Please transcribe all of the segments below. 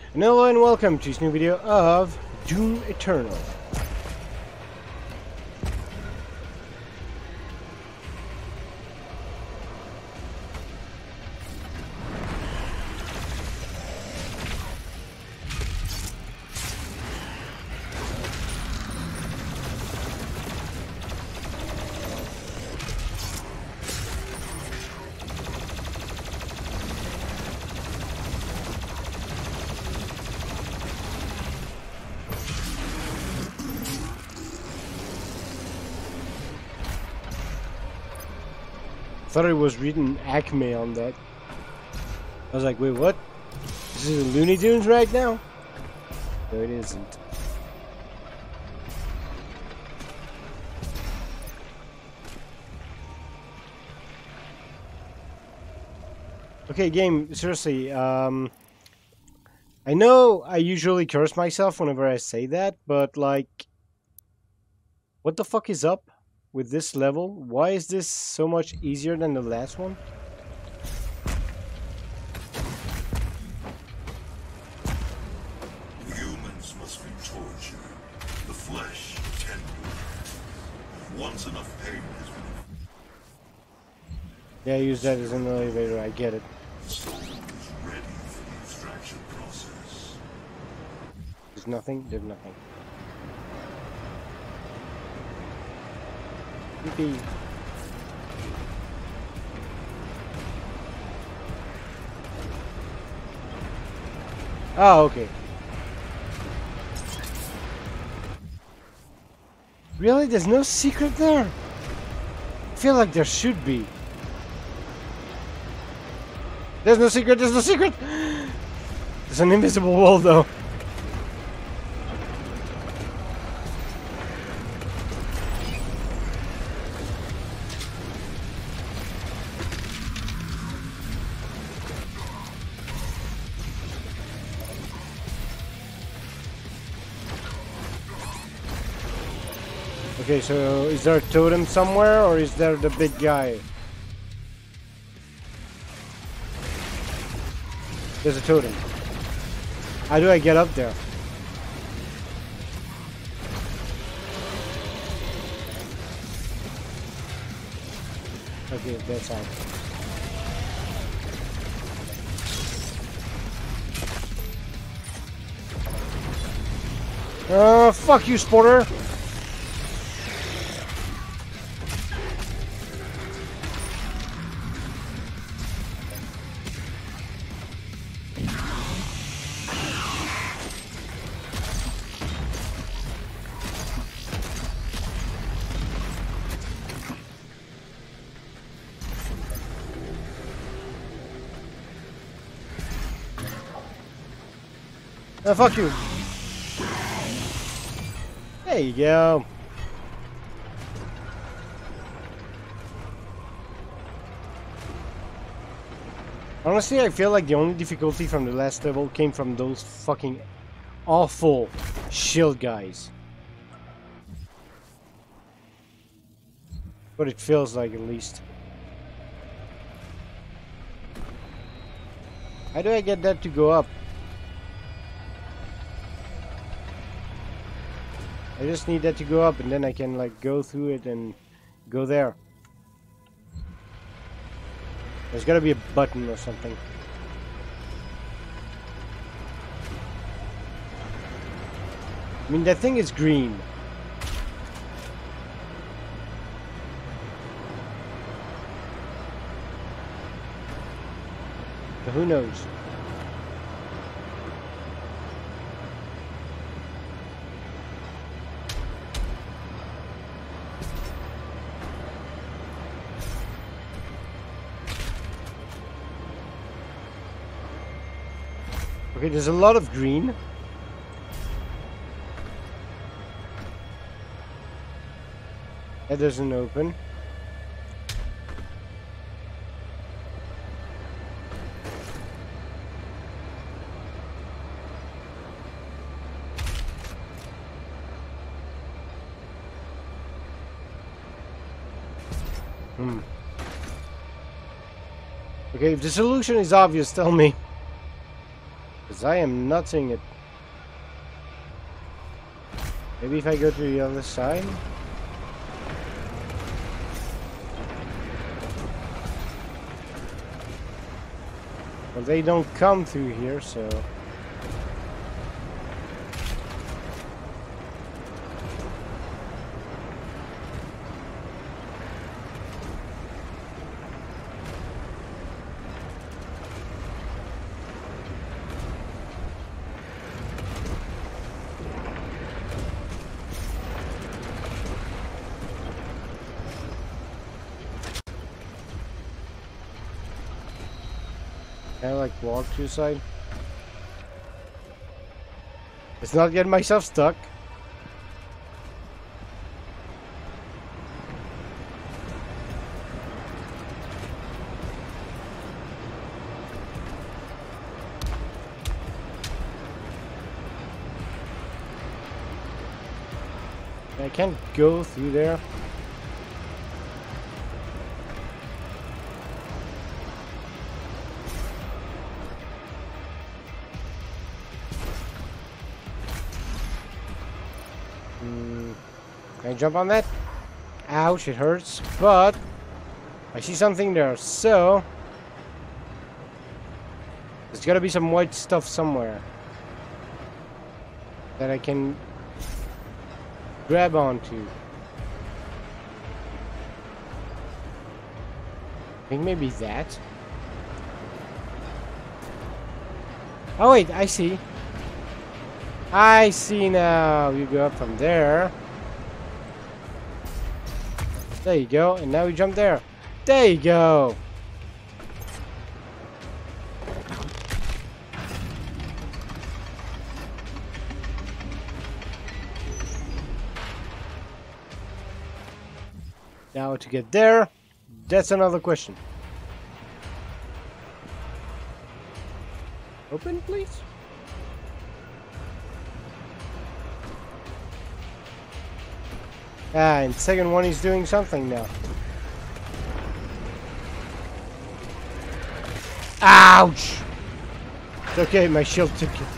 And hello and welcome to this new video of Doom Eternal. I thought it was written Acme on that. I was like, wait, what? This is Looney Tunes right now? No, it isn't. Okay, game, seriously, I know I usually curse myself whenever I say that, but like, what the fuck is up with this level? Why is this so much easier than the last one? Humans must be tortured, the flesh tender. Once enough pain has been Yeah, I use that as an elevator, I get it. the soul is ready for the extraction process. There's nothing, there's nothing. Yippee. Oh, okay. Really? There's no secret there? I feel like there should be. There's no secret, there's no secret! There's an invisible wall though. Okay, so is there a totem somewhere, or is there the big guy? There's a totem. How do I get up there? Okay, that's all. Fuck you, Sporter! Fuck you. There you go. Honestly, I feel like the only difficulty from the last level came from those fucking awful shield guys. But it feels like, at least. How do I get that to go up? I just need that to go up, and then I can like go through it and go there. There's gotta be a button or something. I mean, that thing is green. So who knows? Okay, there's a lot of green. That doesn't open. Okay, if the solution is obvious, tell me. Because I am not seeing it. Maybe if I go to the other side? Well, they don't come through here, so... Can I like walk to the side? Let's not get myself stuck. I can't go through there. Can I jump on that? Ouch, it hurts, but I see something there, so there's gotta be some white stuff somewhere that I can grab onto. I think maybe that. Oh wait, I see. I see now. You go up from there. There you go, and now we jump there. There you go. Now to get there, that's another question. Open, please. Ah, and second one is doing something now. Ouch! It's okay, my shield took it.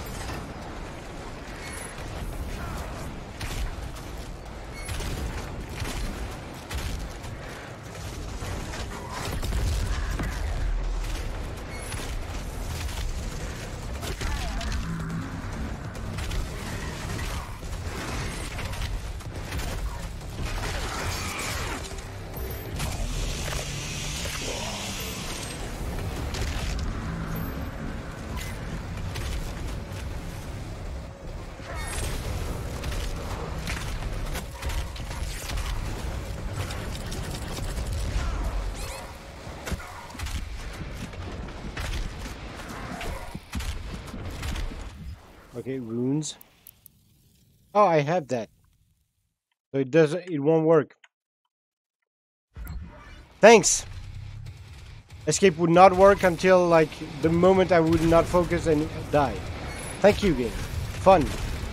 Okay, runes. Oh, I have that. So it won't work. Thanks! Escape would not work until like the moment I would not focus and die. Thank you, game. Fun.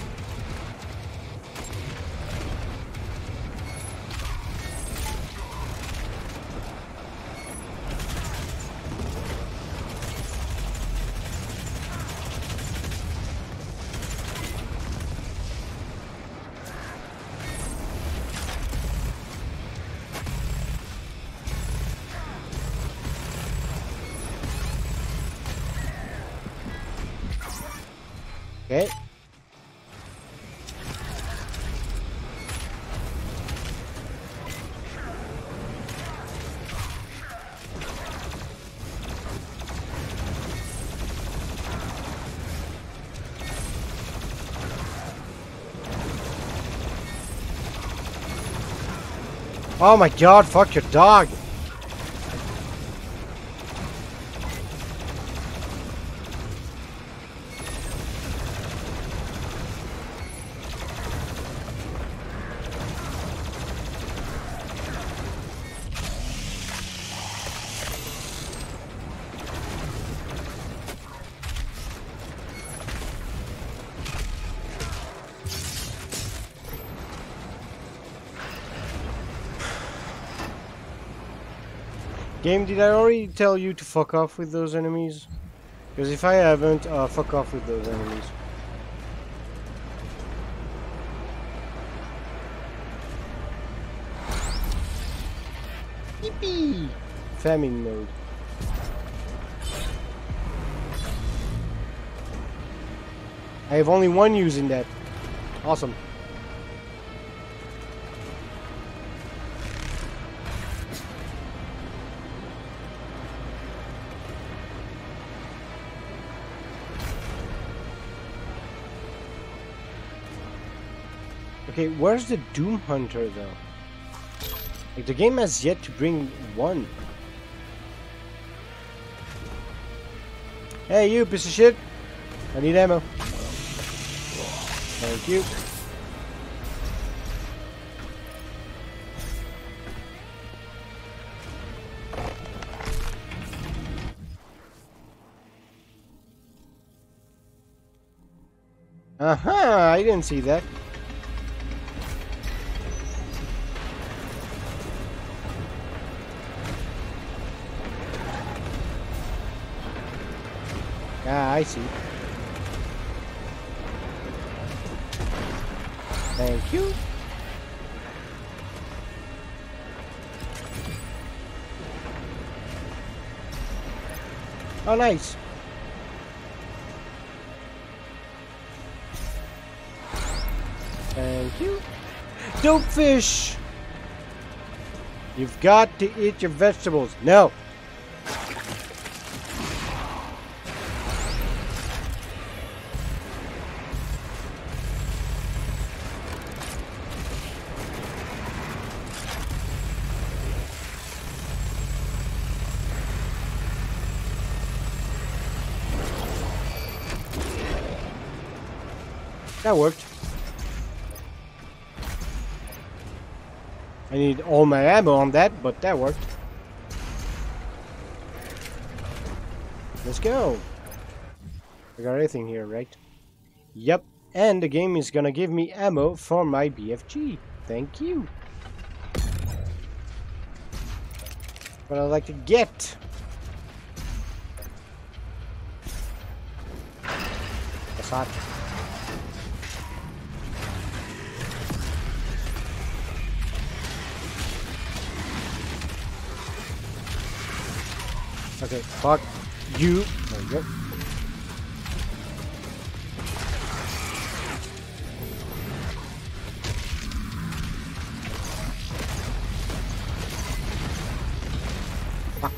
Okay. Oh my god, fuck your dog! Game, did I already tell you to fuck off with those enemies? Because if I haven't, fuck off with those enemies. Yippee! Famine mode. I have only one using that. Awesome. Okay, where's the Doom Hunter though? Like, the game has yet to bring one. Hey, you piece of shit! I need ammo. Thank you. I didn't see that. Ah, I see. Thank you. Oh, nice. Thank you. Dope fish! You've got to eat your vegetables. No. That worked. I need all my ammo on that, but that worked. Let's go. I got everything here, right? Yep. And the game is gonna give me ammo for my BFG. Thank you. What I'd like to get. That's hot. Okay, fuck you. There we go. Fuck.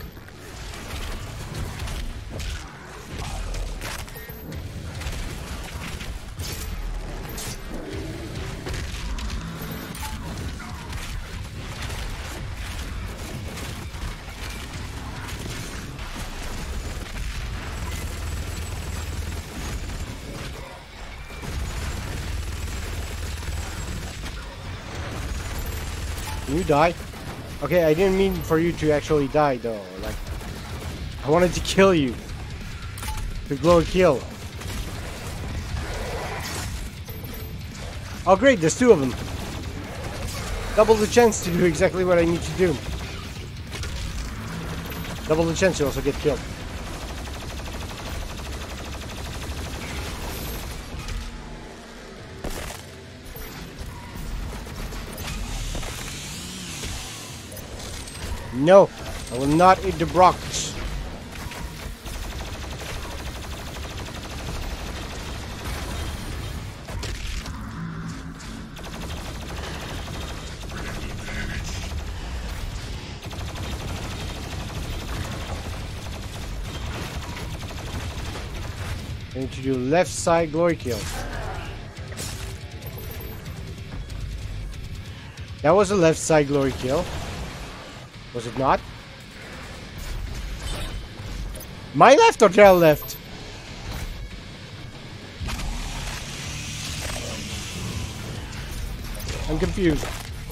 You die? Okay, I didn't mean for you to actually die though. Like, I wanted to kill you. To blow a kill. Oh great, there's two of them. Double the chance to do exactly what I need to do. Double the chance to also get killed. No, I will not eat the Brox. I need to do left side glory kill. That was a left side glory kill. Was it not? My left or their left? I'm confused.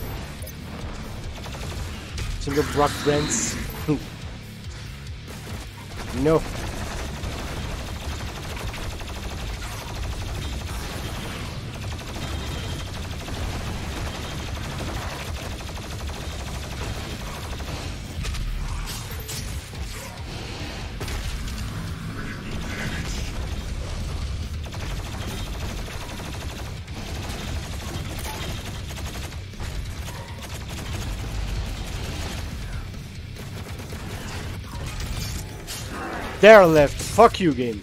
Single Brock Brents. No. There left. Fuck you, game.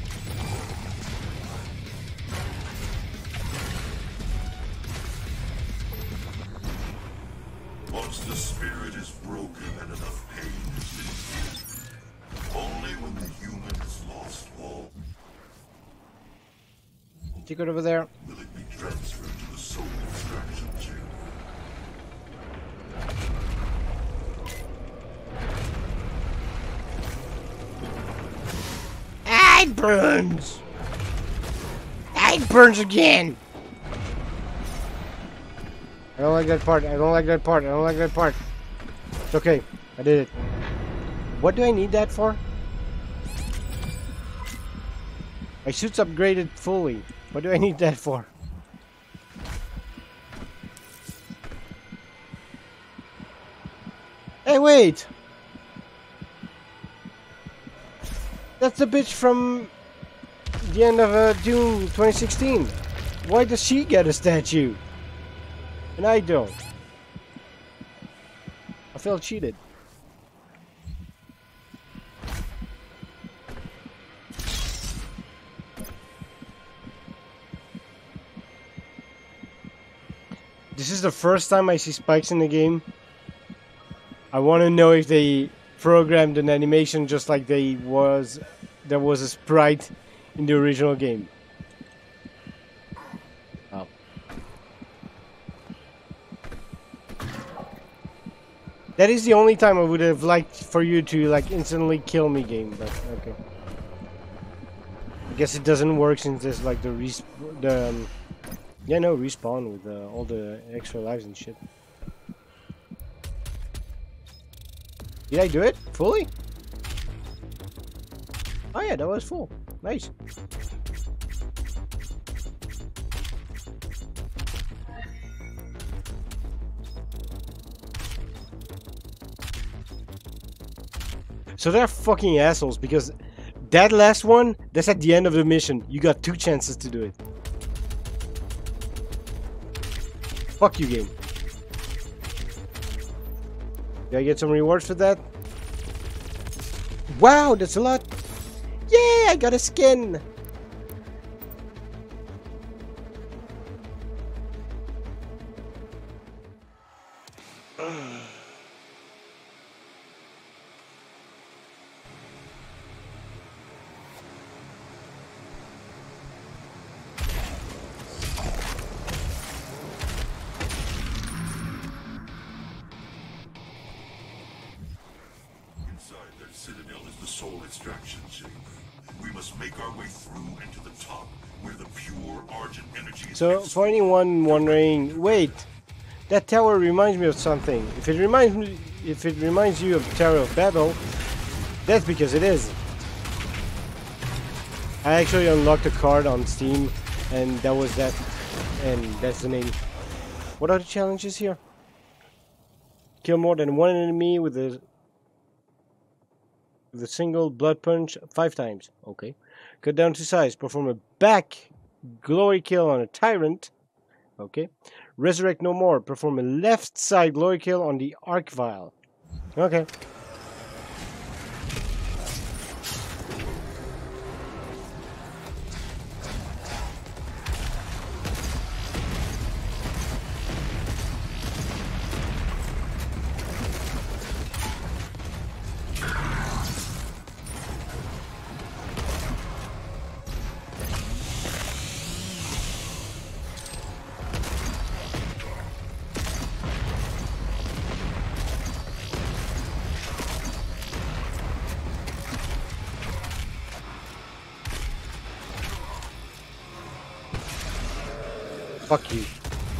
Once the spirit is broken and enough pain is inflicted, only when the human has lost all Take it over there. will it be transferred to the soul extraction chamber. It burns! It burns again! I don't like that part. I don't like that part. I don't like that part. It's okay. I did it. What do I need that for? My suit's upgraded fully. What do I need that for? Hey, wait! That's the bitch from the end of Doom 2016. Why does she get a statue? And I don't. I feel cheated. This is the first time I see spikes in the game. I want to know if they programmed an animation just like there was a sprite in the original game. Oh. That is the only time I would have liked for you to like instantly kill me game, but okay. I guess it doesn't work since there's like the respawn with all the extra lives and shit. Did I do it fully? Oh yeah, that was full. Nice. So they're fucking assholes because that last one, that's at the end of the mission. You got 2 chances to do it. Fuck you, game. Did I get some rewards for that? Wow, that's a lot. Yeah, I got a skin. Citadel is the soul extraction chamber. We must make our way through and to the top, where the pure Argent energy is. So, for anyone wondering, wait, that tower reminds me of something. If it reminds you of the Tower of Babel, that's because it is. I actually unlocked a card on Steam, and that was that, and that's the name. What are the challenges here? Kill more than one enemy with a single blood punch 5 times. Okay. Cut down to size. Perform a back glory kill on a tyrant. Okay. Resurrect no more. Perform a left side glory kill on the arc vial. Okay. Fuck you.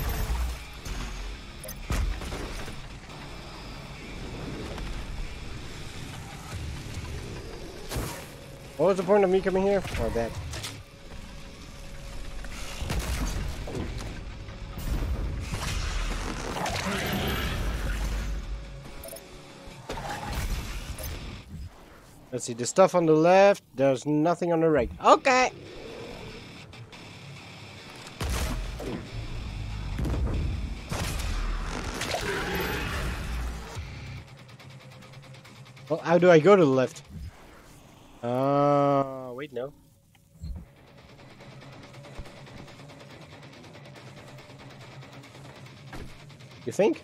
What was the point of me coming here? Oh, that. Let's see, the stuff on the left, there's nothing on the right. Okay! Well, how do I go to the left? Wait, no. You think?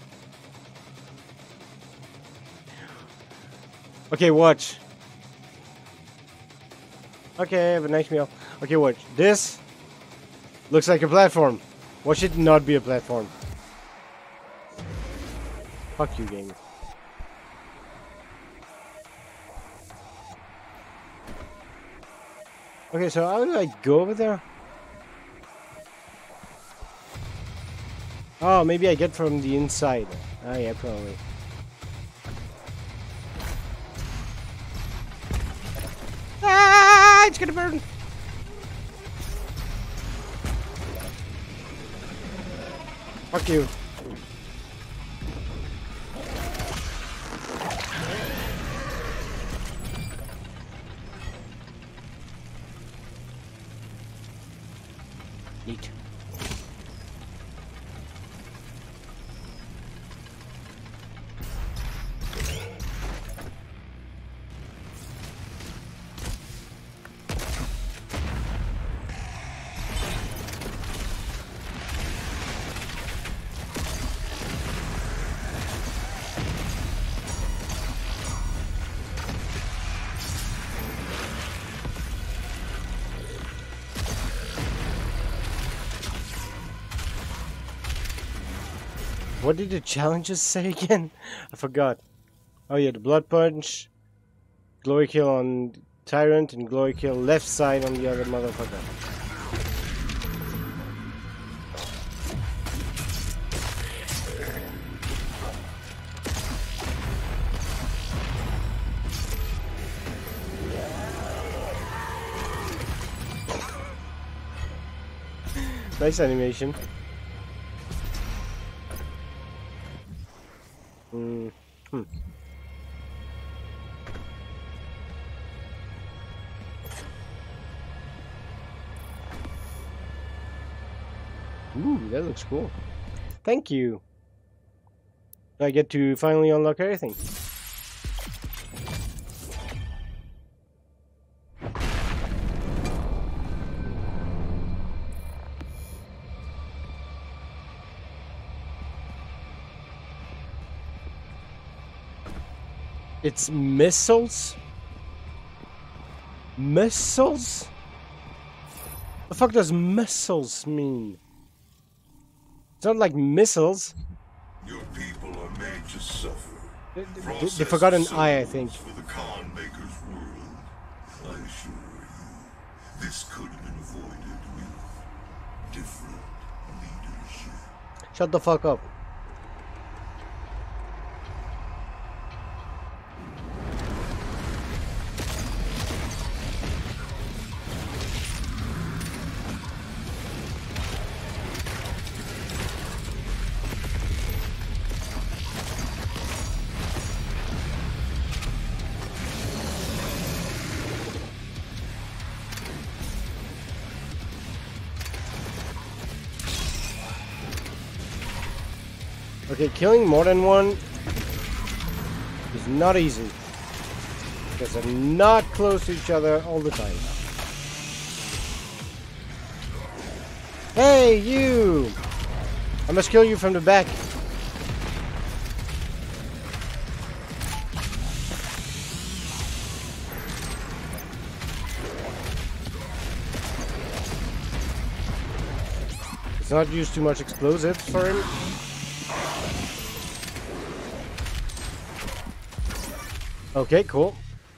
Okay, watch. Okay, have a nice meal. Okay, watch. This looks like a platform. Why should it not be a platform? Fuck you, game. Okay, so how do I go over there? Oh, maybe I get from the inside. Oh, yeah, probably. Ah, it's gonna burn! Fuck you. Neat. What did the challenges say again? I forgot. Oh yeah, the blood punch, glory kill on tyrant, and glory kill left side on the other motherfucker. Nice animation. Ooh, that looks cool. Thank you. I get to finally unlock everything. It's missiles? Missiles? The fuck does missiles mean? It's not like missiles. Your people are made to suffer. They forgot an I think. For the Khan Maker's world. I assure you, this could have been avoided with different leadership. Shut the fuck up. Okay, killing more than one is not easy. Because they're not close to each other all the time. Hey, you! I must kill you from the back. Let's not use too much explosives for him. Okay, cool.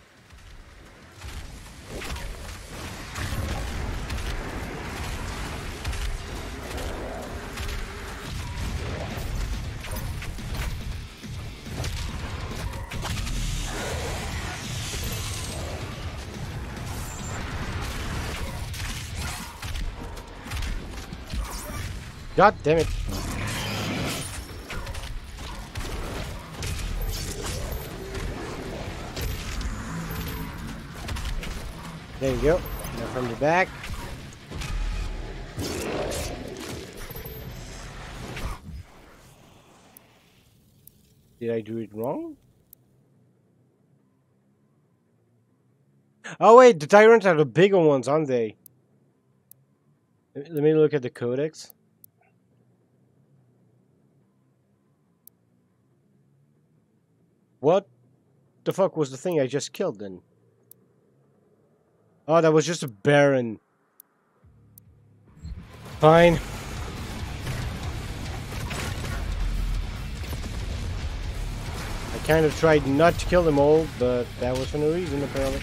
God damn it. There you go. Now from the back. Did I do it wrong? Oh wait, the tyrants are the bigger ones, aren't they? Let me look at the codex. What the fuck was the thing I just killed then? Oh, that was just a baron. Fine. I kind of tried not to kill them all, but that was for no reason apparently.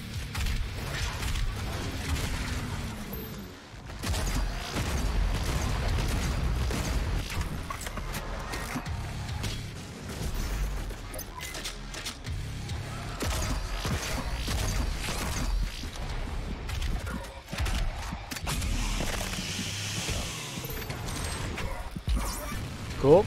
Cool.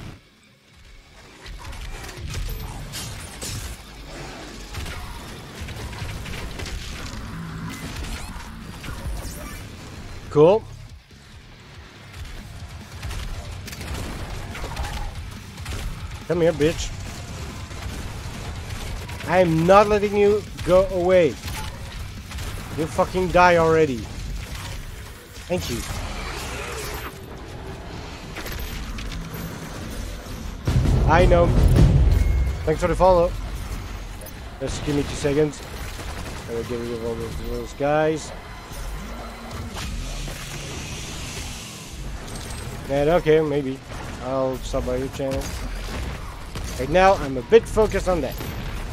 Cool. Come here, bitch. I am not letting you go away. You fucking die already. Thank you. I know. Thanks for the follow. Just give me 2 seconds. I will get rid of all those guys. And okay, maybe I'll stop by your channel. Right now, I'm a bit focused on that.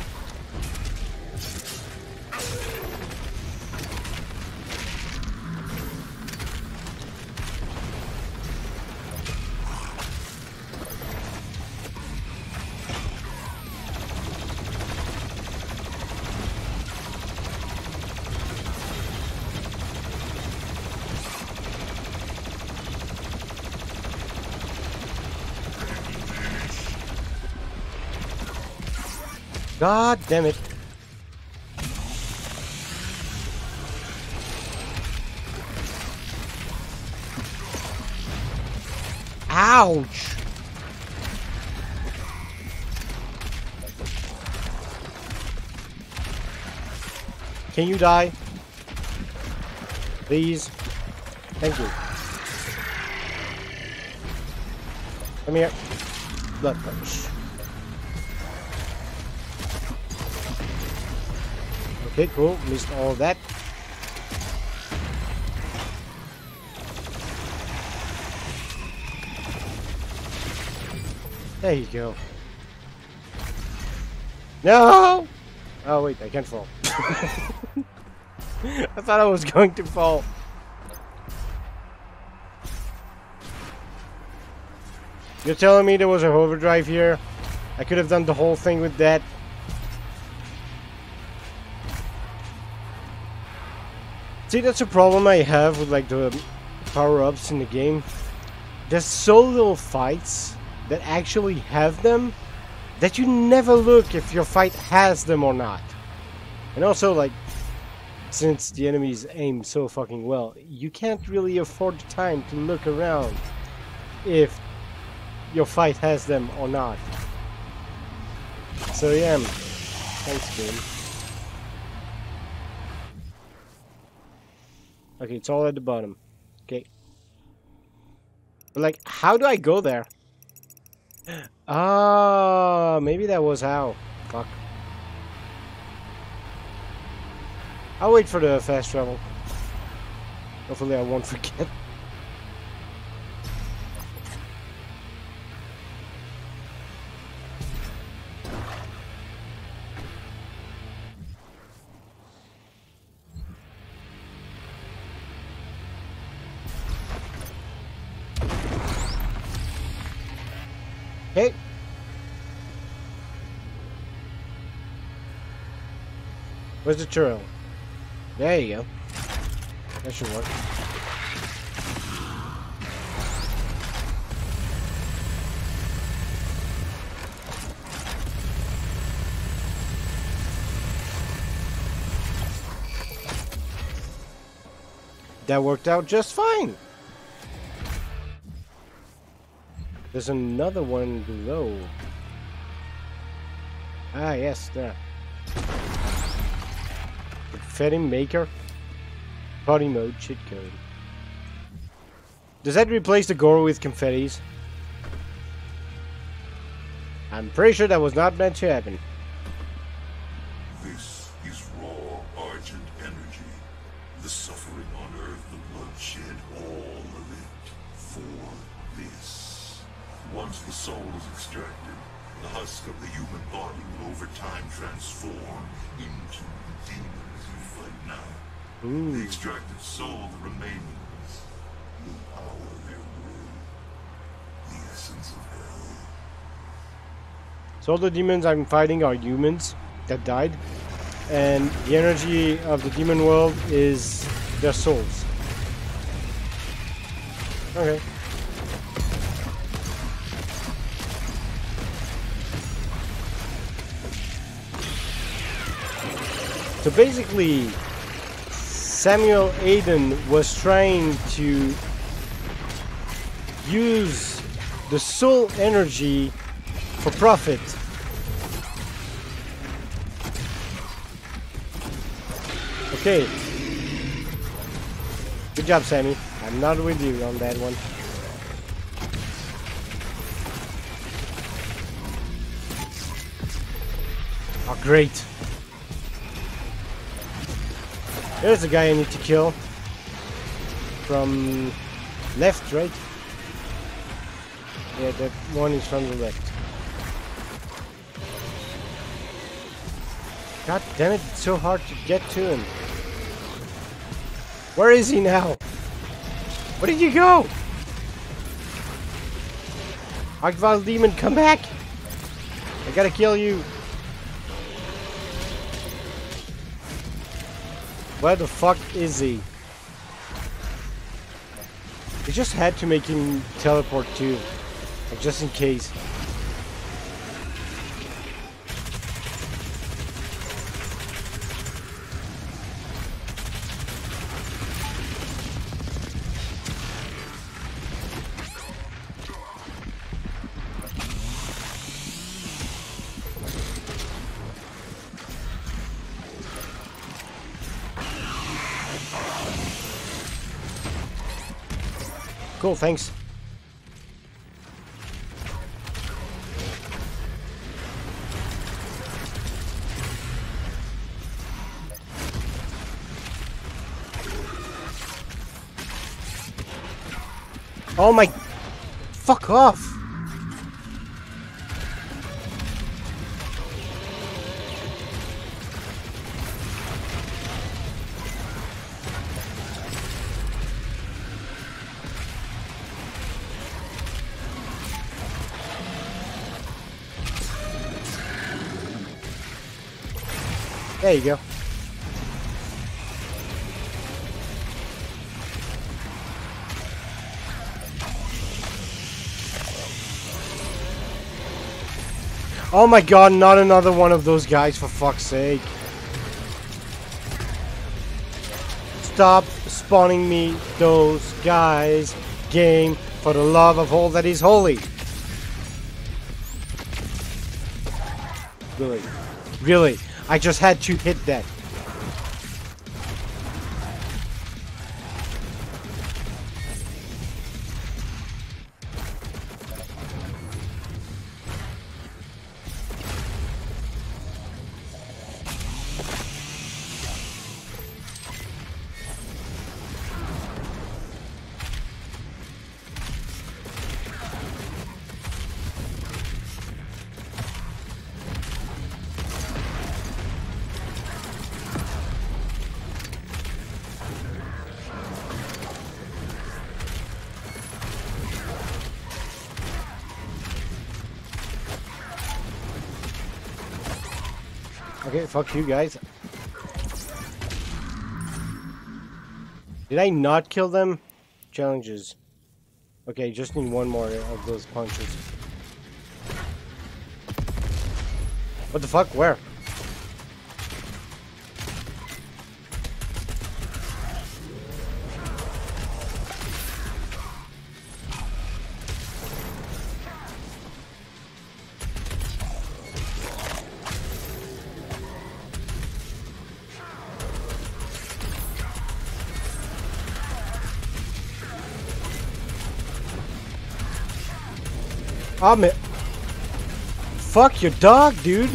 God damn it. Ouch. Can you die? Please. Thank you. Come here. Blood punch. Okay, cool. Missed all of that. There you go. No! Oh wait, I can't fall. I thought I was going to fall. You're telling me there was a overdrive here? I could have done the whole thing with that. See, that's a problem I have with like the power-ups in the game. There's so little fights that actually have them that you never look if your fight has them or not. And also, like, since the enemies aim so fucking well, you can't really afford the time to look around if your fight has them or not. So yeah, thanks game. Okay, it's all at the bottom. Okay. But like, how do I go there? Ah, maybe that was how. Fuck. I'll wait for the fast travel. Hopefully I won't forget. Okay. Where's the trail? There you go. That should work. That worked out just fine. There's another one below. Ah, yes, there. It confetti maker. Party mode, cheat code. Does that replace the gore with confettis? I'm pretty sure that was not meant to happen. This is raw Argent energy. The suffering on Earth, the bloodshed, all of it. For this. Once the soul is extracted, the husk of the human body will over time transform into the demons you fight now. Ooh. The extracted soul, the remainings, will power their will. The essence of hell. So all the demons I'm fighting are humans that died. And the energy of the demon world is their souls. Okay. So basically, Samuel Aiden was trying to use the soul energy for profit. Okay. Good job, Sammy. I'm not with you on that one. Oh, great. There's the guy I need to kill. From left, right? Yeah, that one is from the left. God damn it, it's so hard to get to him. Where is he now? Where did you go? Archvile Demon, come back! I gotta kill you. Where the fuck is he? I just had to make him teleport too. Like, just in case. Cool, thanks. Oh my... Fuck off! There you go. Oh my god, not another one of those guys, for fuck's sake. Stop spawning me those guys, game, for the love of all that is holy. Really? Really? I just had to hit that. Okay, fuck you guys. Did I not kill them? Challenges. Okay, just need one more of those punches. What the fuck? Where? Oh man. Fuck your dog, dude.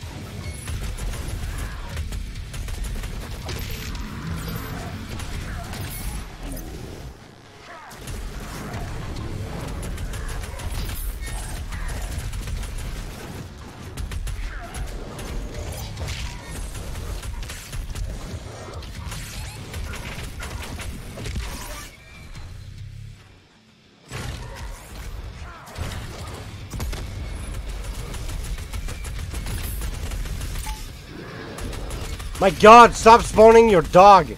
My god, stop spawning your dog!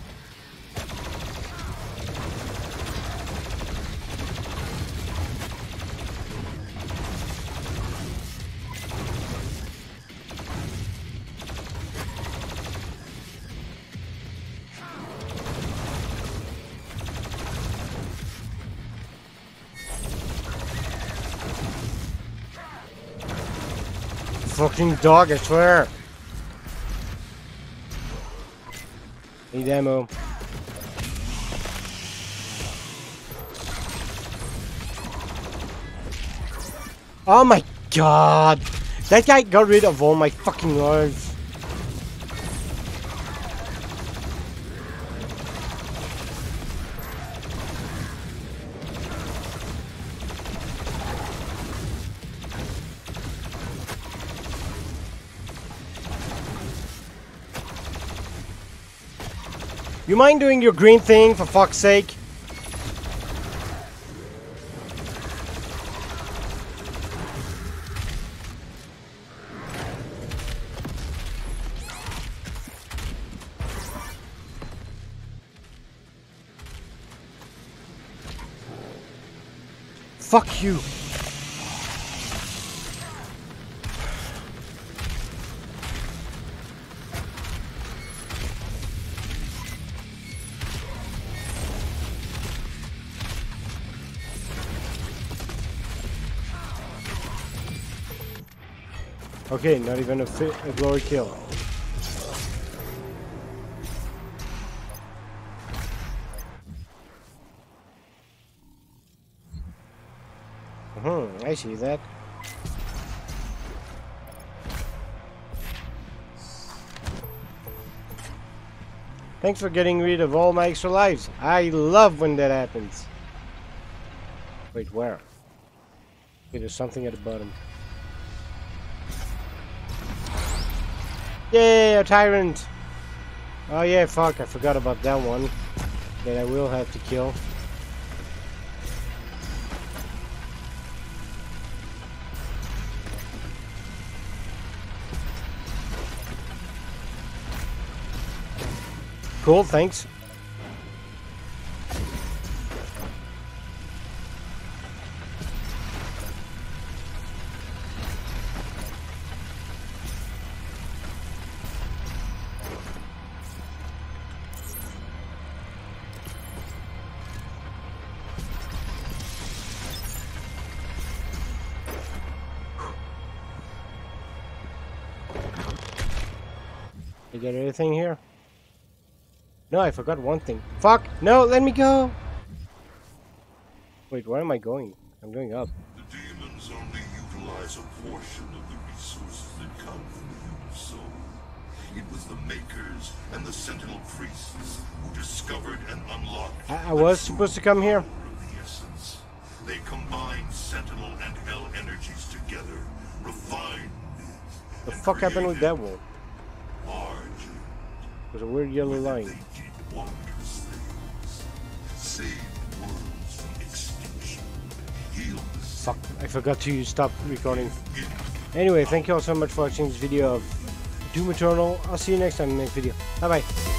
Fucking dog, I swear! Need ammo. Oh my god! That guy got rid of all my fucking lives. You mind doing your green thing, for fuck's sake? Fuck you. Okay, not even a glory kill. I see that. Thanks for getting rid of all my extra lives. I love when that happens. Wait, where? Okay, there's something at the bottom. Yay, a tyrant! Oh yeah, fuck, I forgot about that one. That I will have to kill. Cool, thanks. You get anything here? No, I forgot one thing. Fuck! No, let me go! Wait, where am I going? I'm going up. The demons only utilize a portion of the resources that come from the human soul. It was the Makers and the Sentinel Priests who discovered and unlocked... I was supposed to come here? ...of the essence. They combined Sentinel and Hell energies together, refined it... The fuck happened with that wall? Argent. There's a weird yellow line. They did wondrous things. Saved worlds from extinction. Healed the Fuck, I forgot to stop recording. Anyway, thank you all so much for watching this video of Doom Eternal. I'll see you next time in the next video. Bye bye.